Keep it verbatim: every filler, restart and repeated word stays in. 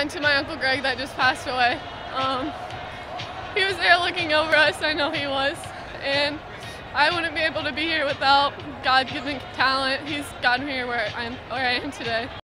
mind to my Uncle Gregg that just passed away. Um, he was there looking over us, I know he was, and I wouldn't be able to be here without God-given talent. He's gotten me here where I am, where I am today.